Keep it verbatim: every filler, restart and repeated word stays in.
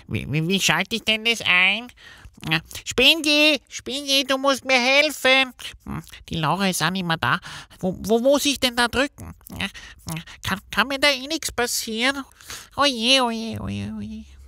Wie, wie, wie schalte ich denn das ein? Ja, Spendi, Spendi, du musst mir helfen. Hm, Die Laura ist auch nicht mehr da. Wo, wo muss ich denn da drücken? Ja, Kann, kann mir da eh nichts passieren? Oje, oje, oje, oje.